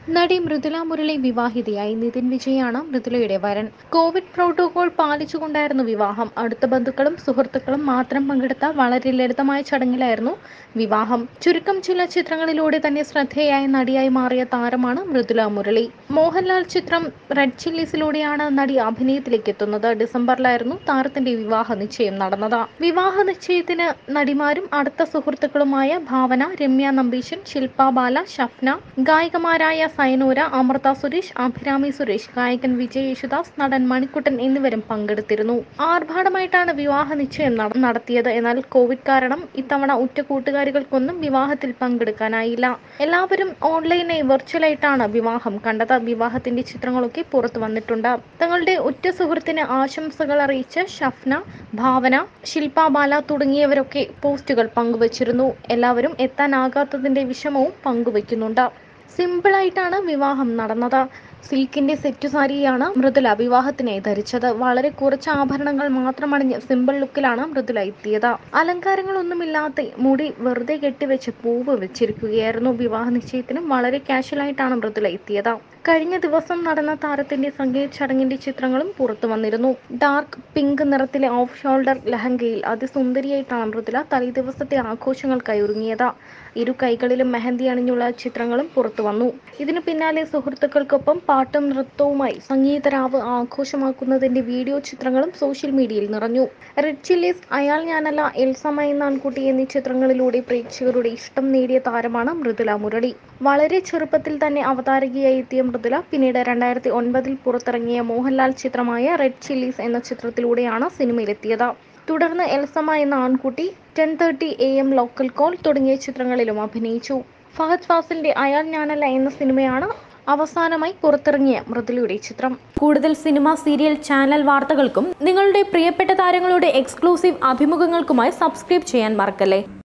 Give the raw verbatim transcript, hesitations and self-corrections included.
നടി മൃദുല മുരളി വിവാഹിതയായി. നിതിൻ വിജയാണ് മൃദുലയുടെ വരൻ. Covid protocol പാലിച്ചുകൊണ്ടായിരുന്നു വിവാഹം. അടുത്ത ബന്ധുക്കളും സുഹൃത്തുക്കളും മാത്രം പങ്കെടുത്ത വളരെ ലളിതമായ ചടങ്ങിലായിരുന്നു വിവാഹം. ചുരുക്കം ചില ചിത്രങ്ങളിലൂടെ തന്നെ ശ്രദ്ധേയായ നടിയായി മാറിയ താരമാണ് മൃദുല മുരളി. മോഹൻലാൽ ചിത്രം റെഡ് ചില്ലീസിലൂടെയാണ് നടി അഭിനയത്തിലേക്ക് എത്തുന്നത്. ഡിസംബറിലായിരുന്നു താരത്തിന്റെ വിവാഹ നിശ്ചയം നടന്നത്. വിവാഹ നിശ്ചയത്തിന് നടിമാരും അടുത്ത സുഹൃത്തുക്കളുമായ ഭാവന, രമ്യ നമ്പീശൻ, ശില്പ ബാല, ഷഫ്ന, ഗായികമാരായ സയനൂര, അമൃത സുരേഷ്, അഭിരാമി സുരേഷ്, ഗായകൻ വിജയ് യേശുദാസ്, നടൻ മണിക്കുട്ടൻ എന്നിവരും പങ്കെടുത്തിരുന്നു. ആർഭാടമായിട്ടാണ് വിവാഹ നിശ്ചയം നടത്തിയത്. എന്നാൽ കോവിഡ് കാരണം ഇത്തവണ ഉറ്റ കൂട്ടുകാരികൾക്കൊന്നും വിവാഹത്തിൽ പങ്കെടുക്കാനായില്ല. എല്ലാവരും ഓൺലൈനായി വെർച്വലായിട്ടാണ് വിവാഹം കണ്ടത്. വിവാഹത്തിന്റെ ചിത്രങ്ങളൊക്കെ പുറത്തു വന്നിട്ടുണ്ട്. തങ്ങളുടെ ഉറ്റ സുഹൃത്തിന് ആശംസകൾ അറിയിച്ച് ഷഫ്ന, ഭാവന, ശില്പ ബാല തുടങ്ങിയവരൊക്കെ പോസ്റ്റുകൾ പങ്കുവച്ചിരുന്നു. എല്ലാവരും എത്താനാകാത്തതിന്റെ വിഷമവും പങ്കുവയ്ക്കുന്നുണ്ട്. സിമ്പിളായിട്ടാണ് വിവാഹം നടന്നത്. സിൽക്കിന്റെ സെറ്റ് സാരിയാണ് മൃദുല വിവാഹത്തിനായി ധരിച്ചത്. വളരെ കുറച്ച് ആഭരണങ്ങൾ മാത്രം അണിഞ്ഞ് സിമ്പിൾ ലുക്കിലാണ് മൃദുല എത്തിയത്. അലങ്കാരങ്ങളൊന്നുമില്ലാതെ മുടി വെറുതെ കെട്ടിവെച്ച് പൂവ് വെച്ചിരിക്കുകയായിരുന്നു. വിവാഹ നിശ്ചയത്തിനും വളരെ കാഷ്വലായിട്ടാണ് മൃദുല എത്തിയത്. കഴിഞ്ഞ ദിവസം നടന്ന താരത്തിന്റെ സംഗീത ചടങ്ങിന്റെ ചിത്രങ്ങളും പുറത്തു വന്നിരുന്നു. ഡാർക്ക് പിങ്ക് നിറത്തിലെ ഓഫ് ഷോൾഡർ ലഹങ്കയിൽ അതിസുന്ദരിയായിട്ടാണ് മൃദുല തലേദിവസത്തെ ആഘോഷങ്ങൾക്കായി ഒരുങ്ങിയത്. ഇരു കൈകളിലും മെഹന്തി അണിഞ്ഞുള്ള ചിത്രങ്ങളും പുറത്തു വന്നു. ഇതിനു പിന്നാലെ സുഹൃത്തുക്കൾക്കൊപ്പം പാട്ടും നൃത്തവുമായി സംഗീതരാവ് ആഘോഷമാക്കുന്നതിന്റെ വീഡിയോ ചിത്രങ്ങളും സോഷ്യൽ മീഡിയയിൽ നിറഞ്ഞു. റെഡ് ചില്ലീസ്, അയാൾ ഞാനല്ല, എൽസമ്മ എന്ന ആൺകുട്ടി എന്നീ ചിത്രങ്ങളിലൂടെ പ്രേക്ഷകരുടെ ഇഷ്ടം നേടിയ താരമാണ് മൃദുല മുരളി. വളരെ ചെറുപ്പത്തിൽ തന്നെ അവതാരകയായി എത്തിയ മൃദുല പിന്നീട് രണ്ടായിരത്തി ഒൻപതിൽ പുറത്തിറങ്ങിയ മോഹൻലാൽ ചിത്രമായ റെഡ് ചില്ലീസ് എന്ന ചിത്രത്തിലൂടെയാണ് സിനിമയിലെത്തിയത്. തുടർന്ന് എൽസമ്മ എന്ന ആൺകുട്ടി, ten thirty A M local call തുടങ്ങിയ ചിത്രങ്ങളിലും അഭിനയിച്ചു. ഫഹദ് ഫാസിലിന്റെ അയാൾ ഞാനല്ല എന്ന സിനിമയാണ് അവസാനമായി പുറത്തിറങ്ങിയ മൃദുലയുടെ ചിത്രം. കൂടുതൽ സിനിമ, സീരിയൽ, ചാനൽ വാർത്തകൾക്കും നിങ്ങളുടെ പ്രിയപ്പെട്ട താരങ്ങളുടെ എക്സ്ക്ലൂസീവ് അഭിമുഖങ്ങൾക്കുമായി സബ്സ്ക്രൈബ് ചെയ്യാൻ മറക്കല്ലേ.